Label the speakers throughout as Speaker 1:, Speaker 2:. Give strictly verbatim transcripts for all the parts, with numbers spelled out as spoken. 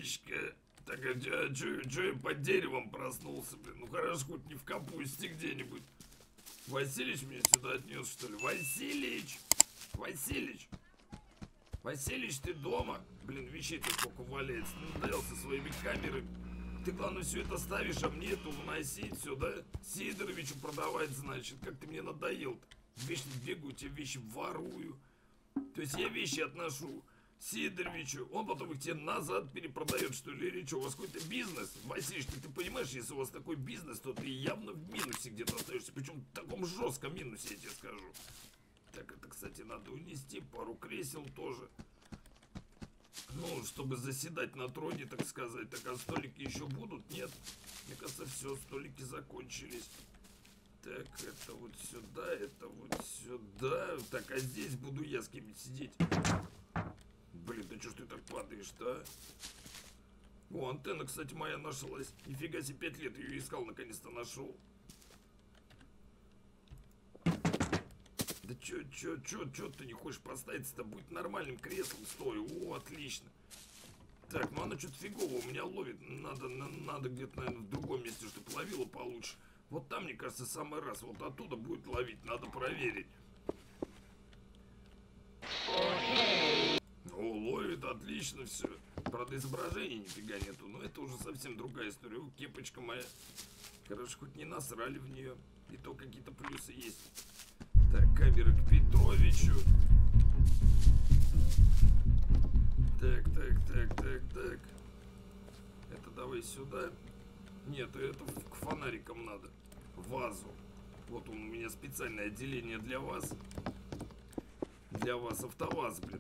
Speaker 1: утречка. Так, а чё я под деревом проснулся, блин? Ну хорошо, хоть не в капусте где-нибудь. Василич меня сюда отнес, что ли? Василич! Василич! Василич, ты дома? Блин, вещей-то сколько валяется. Надоел со своими камерами. Ты, главное, все это ставишь, а мне это уносить все, да? Сидоровичу продавать, значит. Как ты мне надоел-то. Вечно бегаю, тебе вещи ворую. То есть я вещи отношу Сидоровичу, он потом их тебе назад перепродает, что ли, или что? У вас какой-то бизнес? Василич, ты, ты понимаешь, если у вас такой бизнес, то ты явно в минусе где-то остаешься. Причем в таком жестком минусе, я тебе скажу. Так, это, кстати, надо унести. Пару кресел тоже. Ну, чтобы заседать на троне, так сказать. Так, а столики еще будут? Нет. Мне кажется, все, столики закончились. Так, это вот сюда, это вот сюда. Так, а здесь буду я с кем-нибудь сидеть. Блин, да что ж ты так падаешь-то, а? О, антенна, кстати, моя нашлась. Нифига себе, пять лет ее искал, наконец-то нашел. Да чё, чё, чё, чё ты не хочешь поставить-то? Будет нормальным креслом, стой. О, отлично. Так, ну она что-то фигово у меня ловит. Надо, на, надо где-то, наверное, в другом месте, чтобы ловила получше. Вот там, мне кажется, самый раз. Вот оттуда будет ловить, надо проверить. О, ловит, отлично все. Правда, изображения нифига нету, но это уже совсем другая история. О, кепочка моя. Короче, хоть не насрали в нее. И то какие-то плюсы есть. Так, камера к Петровичу. Так, так, так, так, так. Это давай сюда. Нет, это к фонарикам надо. Вазу. Вот он у меня специальное отделение для вас. Для вас автоваз, блин.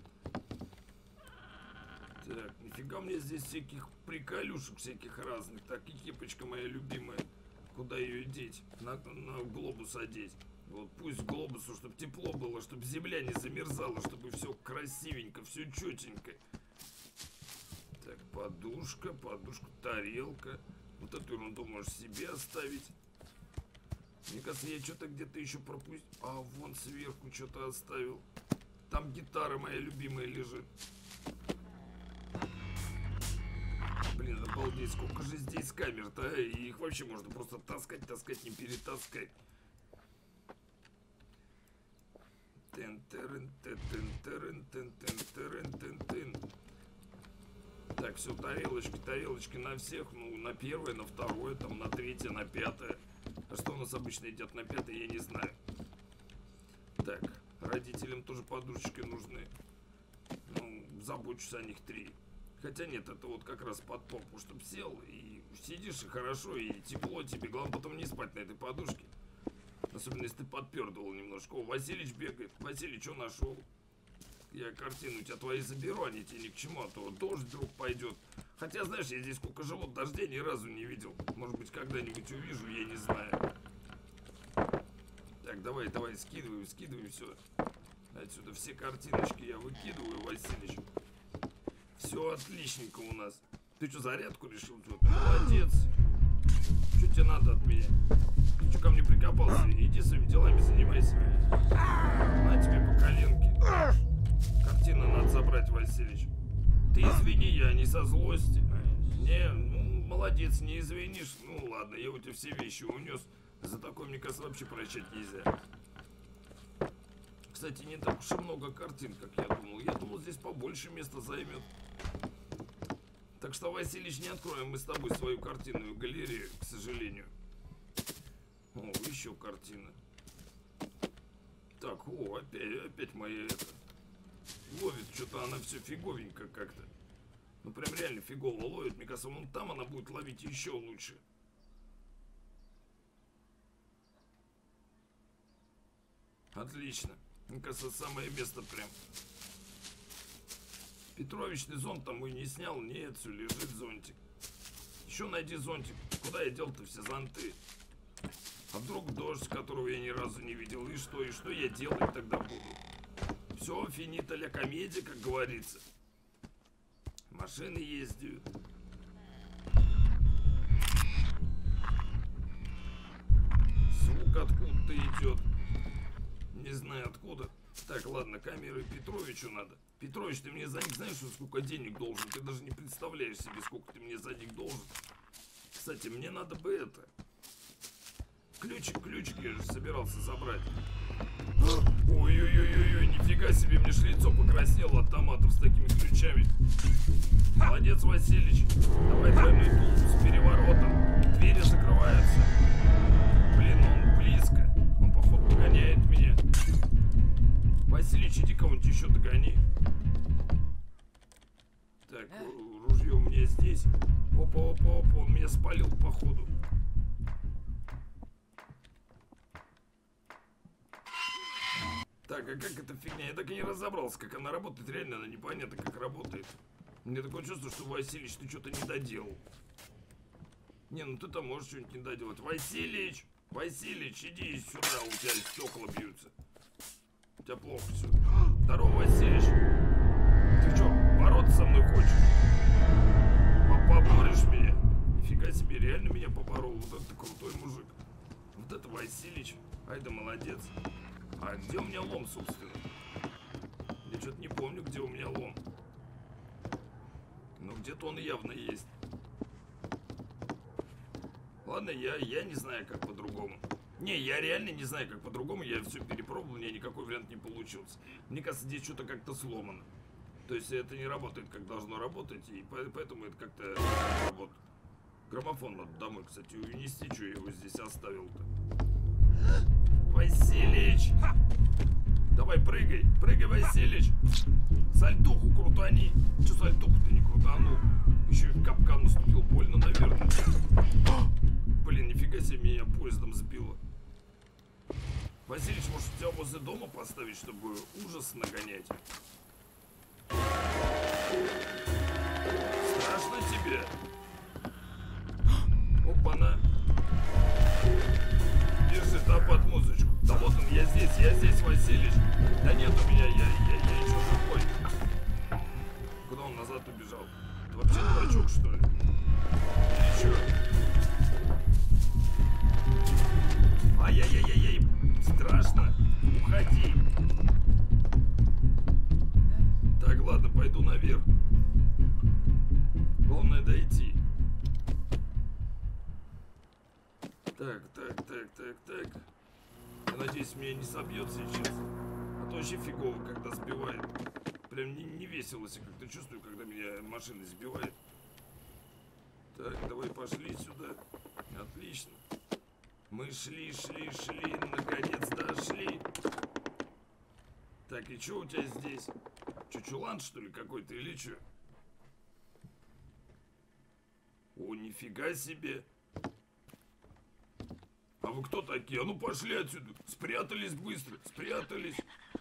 Speaker 1: Так, нифига мне здесь всяких приколюшек всяких разных. Так, и кепочка моя любимая. Куда ее деть? На, на глобус одеть. Вот пусть глобусу, чтобы тепло было, чтобы земля не замерзала, чтобы все красивенько, все четенько. Так, подушка, подушка, тарелка. Вот эту ерунду можешь себе оставить. Мне кажется, я что-то где-то еще пропустил. А, вон сверху что-то оставил. Там гитара моя любимая лежит. Блин, обалдеть, сколько же здесь камер-то, а? И их вообще можно просто таскать, таскать, не перетаскать. Так, все, тарелочки, тарелочки на всех. Ну, на первое, на второе, там, на третье, на пятое. А что у нас обычно едят на пятое, я не знаю. Так, родителям тоже подушечки нужны. Ну, забочусь о них три. Хотя нет, это вот как раз под попу, чтобы сел и сидишь, и хорошо, и тепло тебе. Главное потом не спать на этой подушке. Особенно если ты подпердывал немножко. О, Василич бегает. Василий, что нашел? Я картину у тебя твои заберу, они тебе ни к чему, а то дождь вдруг пойдет. Хотя, знаешь, я здесь сколько живу, дождей ни разу не видел. Может быть, когда-нибудь увижу, я не знаю. Так, давай, давай, скидывай, скидывай все. Отсюда все картиночки я выкидываю, Василич. Все отличненько у нас. Ты что, зарядку решил? Молодец. Что тебе надо от меня? Ты что ко мне прикопался? Иди своими делами занимайся. На тебе по коленке. Картину надо забрать, Василич. Ты извини, я не со злости. Не, ну, молодец, не извинишь. Ну ладно, я у тебя все вещи унес. За такое, мне кажется, вообще прощать нельзя. Кстати, не так уж и много картин, как я думал. Я думал, здесь побольше места займет. Так что, Василич, не откроем мы с тобой свою картинную галерею, к сожалению. О, еще картина. Так, о, опять, опять моя это. Ловит что-то она все фиговенько как-то. Ну, прям реально фигово ловит. Мне кажется, вон там она будет ловить еще лучше. Отлично. Мне кажется, самое место прям. Петрович, ты зонт там и не снял? Нет, все, лежит зонтик. Еще найди зонтик. Куда я дел-то все зонты? А вдруг дождь, которого я ни разу не видел? И что? И что я делать тогда буду? Все, финита ля комедия, как говорится. Машины ездят. Звук откуда-то идет. Не знаю откуда. Так, ладно, камеры Петровичу надо. Петрович, ты мне за них знаешь, сколько денег должен? Ты даже не представляешь себе, сколько ты мне за них должен. Кстати, мне надо бы это... Ключик, ключик я же собирался забрать. Ой-ой-ой-ой, нифига себе, мне ж лицо покраснело от томатов с такими ключами. Молодец, Василич. Давай двойной тулуп с переворотом. Двери закрываются. Блин, он близко. Он, походу, догоняет меня. Василич, иди кого-нибудь еще догони. Так, ружье у меня здесь. Опа-опа-опа, он меня спалил, походу. Так, а как эта фигня? Я так и не разобрался, как она работает. Реально, она непонятно, как работает. Мне такое чувство, что, Василич, ты что-то не доделал. Не, ну ты там можешь что-нибудь не доделать. Василич! Василич, иди сюда, у тебя стекла бьются. У тебя плохо все. Здорово, Василич. Ты что, бороться со мной хочешь? Поборешь меня? Нифига себе, реально меня поборол. Вот это крутой мужик. Вот это Василич. Ай да молодец. А где у меня лом, собственно? Я что-то не помню, где у меня лом. Но где-то он явно есть. Ладно, я, я не знаю, как по-другому. Не, я реально не знаю, как по-другому. Я все перепробовал, у меня никакой вариант не получился. Мне кажется, здесь что-то как-то сломано. То есть это не работает, как должно работать. И поэтому это как-то не работает. Граммофон надо домой, кстати, унести. Что я его здесь оставил-то? Василич! Давай, прыгай! Прыгай, Василич! Сальтуху крутани! Че сальтуху-то не крутанул? Еще и в капкан наступил. Больно, наверное. Блин, нифига себе, меня поездом сбило. Василич, может, тебя возле дома поставить, чтобы ужас нагонять? Страшно тебе? Опа-на! Держи, да, под музычку. Да вот он, я здесь, я здесь, Василич. Да нет у меня, я, я, я еще живой. Куда он назад убежал? Ты вообще дурачок, что ли? Или что? Ай-яй-яй-яй-яй, страшно. Уходи. Так, ладно, пойду наверх. Главное дойти. Так, так, так, так, так. Я надеюсь, меня не собьет сейчас. А то вообще фигово, когда сбивает. Прям не, не весело себя как-то чувствую, когда меня машина сбивает. Так, давай пошли сюда. Отлично. Мы шли, шли, шли, наконец дошли. Так, и что у тебя здесь? Чучулан, что ли, какой-то или что? О, нифига себе. А вы кто такие? А ну пошли отсюда. Спрятались быстро, спрятались.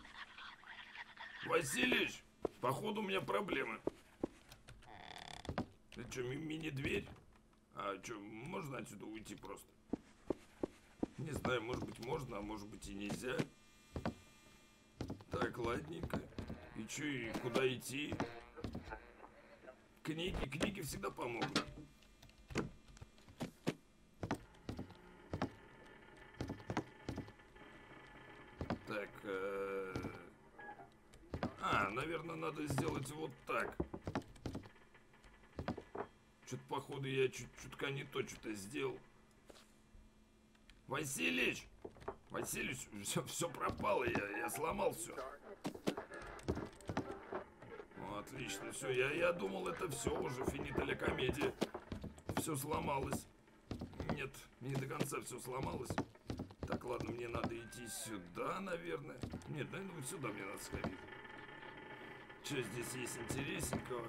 Speaker 1: Василич, походу у меня проблемы. Это что, ми- мини-дверь? А что, можно отсюда уйти просто? Не знаю, может быть можно, а может быть и нельзя. Так, ладненько. И что, и куда идти? Книги, книги всегда помогут. Так, э... а, наверное, надо сделать вот так. Что-то, походу, я чуть чутка не то что-то сделал. Василич! Василич, все, все пропало, я, я сломал все. Ну, отлично, все, я, я думал, это все уже, финита ля комедия. Все сломалось. Нет, не до конца все сломалось. Так, ладно, мне надо идти сюда, наверное. Нет, наверное, вот сюда мне надо сходить. Что здесь есть интересненького?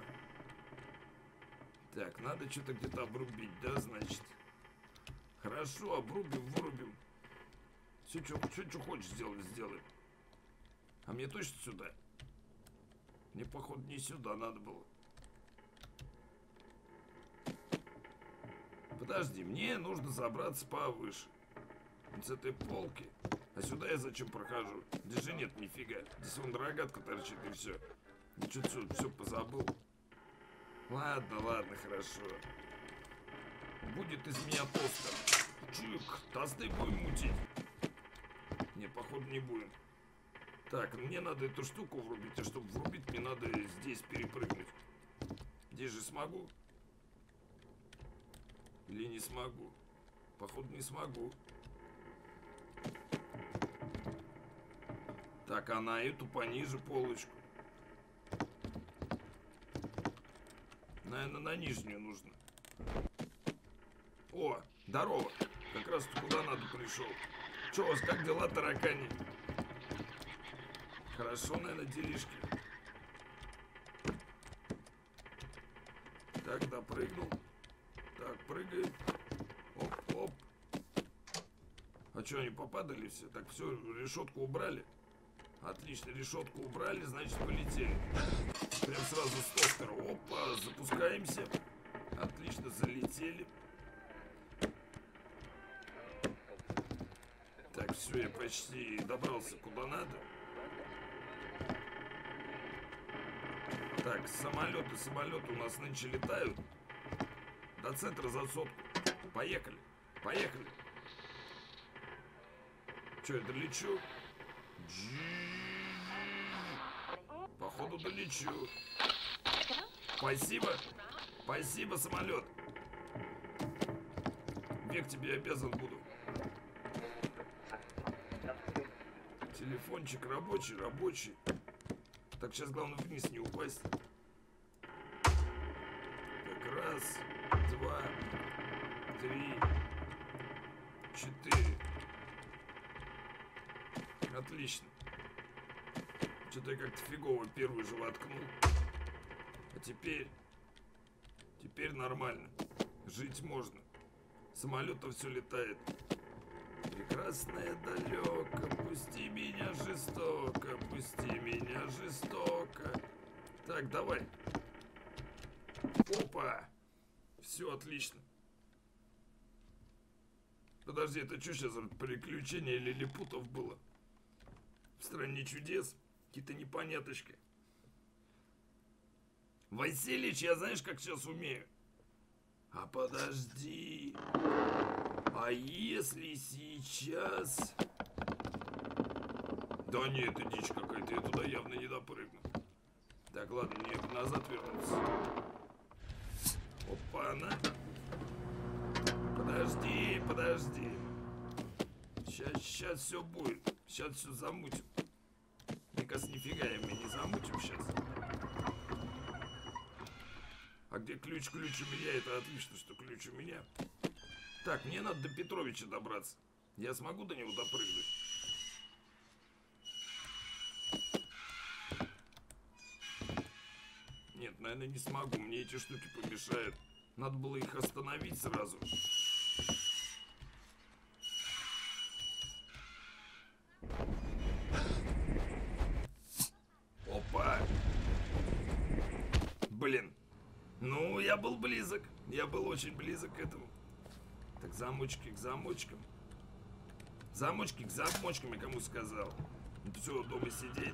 Speaker 1: Так, надо что-то где-то обрубить, да, значит? Хорошо, обрубим, вырубим. Все, что, что, что хочешь сделать, сделай. А мне точно сюда? Мне, походу, не сюда надо было. Подожди, мне нужно забраться повыше. Вот с этой полки. А сюда я зачем прохожу? Здесь же нет нифига. Здесь вон рогатка торчит и все. Я что-то все, все позабыл. Ладно, ладно, хорошо. Будет из меня тостер. Чик, тосты будем мутить. Не, походу не будем. Так, мне надо эту штуку врубить, а чтобы врубить, мне надо здесь перепрыгнуть. Здесь же смогу? Или не смогу? Походу не смогу. Так, а на эту пониже полочку. Наверное, на нижнюю нужно. О, здорово. Как раз ты куда надо пришел. Че у вас, как дела, таракани? Хорошо, наверное, делишки. Так, допрыгнул. Так, прыгает. Оп, оп. А что, они попадали все? Так, все, решетку убрали. Отлично, решетку убрали, значит, полетели. Прям сразу с тостера. Опа, запускаемся. Отлично, залетели. Так, все, я почти добрался куда надо. Так, самолеты, самолеты у нас нынче летают. До центра за сотку. Поехали, поехали. Че, я долечу? Походу долечу. Спасибо. Спасибо, самолет. Век тебе обязан буду. Телефончик рабочий, рабочий. Так, сейчас главное вниз не упасть. Так, раз, два, три, четыре. Отлично. Что-то я как-то фигово первый же воткнул. А теперь... Теперь нормально. Жить можно. Самолет-то все летает. Прекрасное далеко, пусти меня жестоко, пусти меня жестоко. Так, давай. Опа. Все отлично. Подожди, это что сейчас за приключение лилипутов было? В стране чудес? Какие-то непоняточки. Василич, я знаешь, как сейчас умею? А подожди. А если сейчас... Да нет, это дичь какая-то, я туда явно не допрыгну. Так, ладно, мне назад вернуться. Опа-на. Подожди, подожди. Сейчас, сейчас все будет. Сейчас все замутим. Мне кажется, нифига я меня не замутим сейчас. А где ключ? Ключ у меня. Это отлично, что ключ у меня. Так, мне надо до Петровича добраться. Я смогу до него допрыгнуть? Нет, наверное, не смогу. Мне эти штуки помешают. Надо было их остановить сразу. Опа! Блин. Ну, я был близок. Я был очень близок к этому. Так, замочки к замочкам. Замочки к замочкам, я кому сказал. Все, дома сидеть.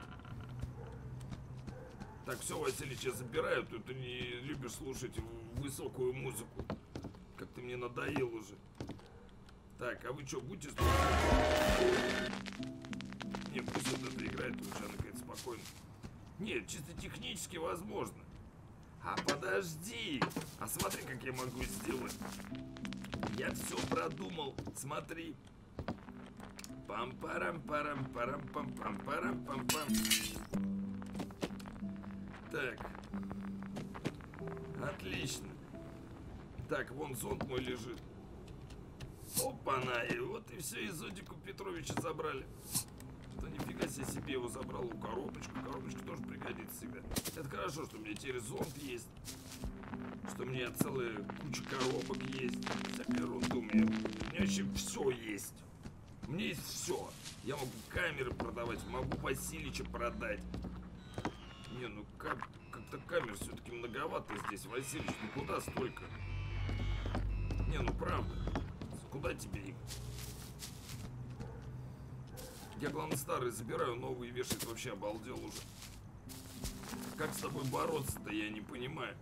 Speaker 1: Так, все, Василич, я забираю. Ты, ты не любишь слушать высокую музыку. Как ты мне надоел уже. Так, а вы что, будете слушать? Не, пусть это играет лучше, она какая-то спокойно. Нет, чисто технически возможно. А подожди. А смотри, как я могу сделать. Я все продумал. Смотри. Пам-парам-парам-парам-пам-пам-парам-пам-пам. Так. Отлично. Так, вон зонт мой лежит. Опа-на. И вот и все, и зонтик у Петровича забрали. Да нифига себе, себе его забрал. У коробочку. Коробочка тоже пригодится всегда. Это хорошо, что у меня теперь зонт есть. Что у меня целая куча коробок есть. Всякая ерунда у меня. У меня вообще все есть. У меня есть все. Я могу камеры продавать, могу Василича продать. Не, ну как, как-то камер все-таки многовато здесь, Василич. Ну куда столько? Не, ну правда. Куда тебе их? Я, главное, старые забираю, новые вешать вообще обалдел уже. Как с тобой бороться-то, я не понимаю.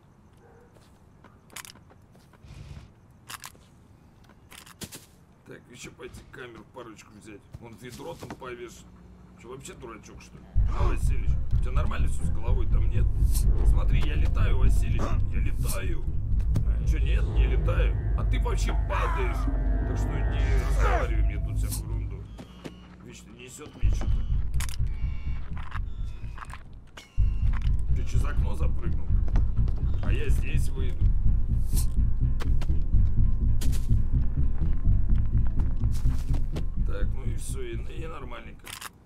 Speaker 1: Так, еще пойти камеру парочку взять. Вон ведро там повешен. Че, вообще дурачок, что ли? А, Василич, у тебя нормально все с головой? Там нет? Смотри, я летаю, Василич, я летаю. Че, нет, не летаю? А ты вообще падаешь. Так что не разговаривай мне тут всякую ерунду. Вечно несет мне что-то. Ты через окно запрыгнул? А я здесь выйду. Так, ну и все, и, и нормальненько.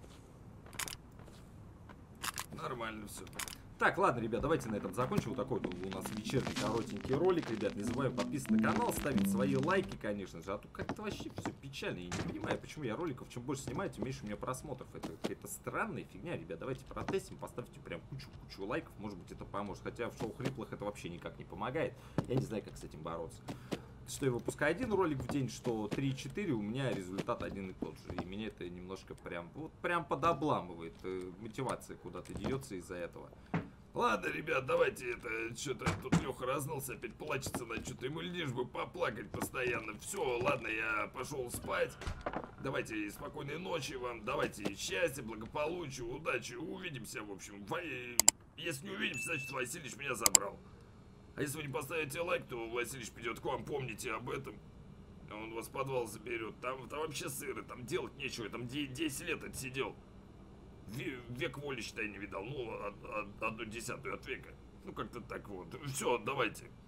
Speaker 1: Нормально все.
Speaker 2: Так, ладно, ребят, давайте на этом закончим. Вот такой вот у нас вечерний коротенький ролик. Ребят, не забываем подписываться на канал, ставить свои лайки, конечно же. А то как-то вообще все печально. Я не понимаю, почему я роликов, чем больше снимаю, тем меньше у меня просмотров. Это какая-то странная фигня, ребят. Давайте протестим, поставьте прям кучу-кучу лайков. Может быть, это поможет. Хотя в шоу Хриплых это вообще никак не помогает. Я не знаю, как с этим бороться. Что я выпускаю один ролик в день, что три-четыре, у меня результат один и тот же. И меня это немножко прям, вот прям подобламывает. Мотивация куда-то деется из-за этого.
Speaker 1: Ладно, ребят, давайте это, что-то тут Леха разнался, опять плачется на что-то, ему лишь бы поплакать постоянно. Все, ладно, я пошел спать. Давайте спокойной ночи вам, давайте счастья, благополучия, удачи, увидимся, в общем. Если не увидимся, значит, Василич меня забрал. А если вы не поставите лайк, то Василич придет к вам, помните об этом. Он вас в подвал заберет, там, там вообще сыры, там делать нечего, там десять лет отсидел. Век воли, считай, не видал. Ну, одну десятую от века. Ну, как-то так вот. Все, давайте.